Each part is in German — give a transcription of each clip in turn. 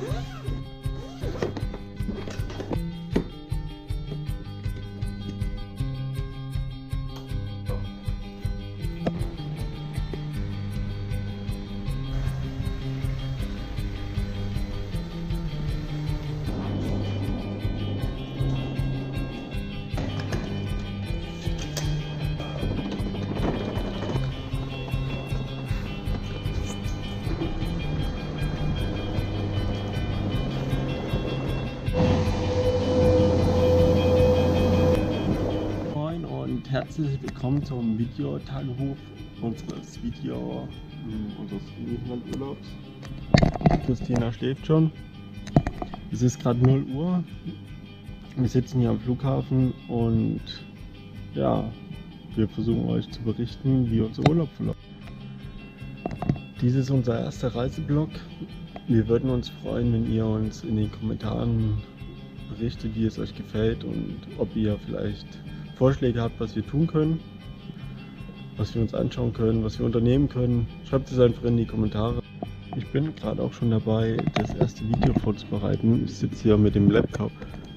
Herzlich willkommen zum Videotagebuch unseres Griechenland-Urlaubs. Christina schläft schon. Es ist gerade 0 Uhr. Wir sitzen hier am Flughafen und ja, wir versuchen euch zu berichten, wie unser Urlaub verläuft. Dies ist unser erster Reiseblog. Wir würden uns freuen, wenn ihr uns in den Kommentaren berichtet, wie es euch gefällt und ob ihr vielleicht Vorschläge habt, was wir tun können, was wir uns anschauen können, was wir unternehmen können. Schreibt es einfach in die Kommentare. Ich bin gerade auch schon dabei, das erste Video vorzubereiten. Ich sitze hier mit dem Laptop.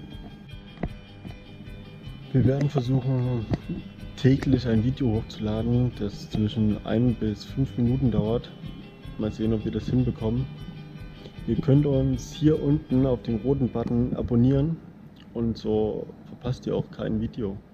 Wir werden versuchen, täglich ein Video hochzuladen, das zwischen 1 bis 5 Minuten dauert. Mal sehen, ob wir das hinbekommen. Ihr könnt uns hier unten auf dem roten Button abonnieren und so verpasst ihr auch kein Video.